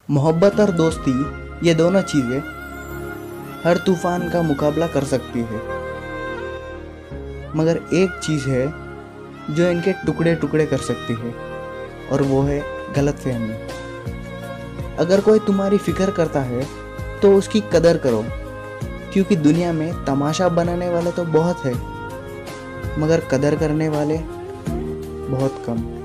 मोहब्बत और दोस्ती, ये दोनों चीज़ें हर तूफान का मुकाबला कर सकती है, मगर एक चीज़ है जो इनके टुकड़े टुकड़े कर सकती है, और वो है गलतफहमी। अगर कोई तुम्हारी फिक्र करता है तो उसकी कदर करो, क्योंकि दुनिया में तमाशा बनाने वाले तो बहुत है, मगर कदर करने वाले बहुत कम।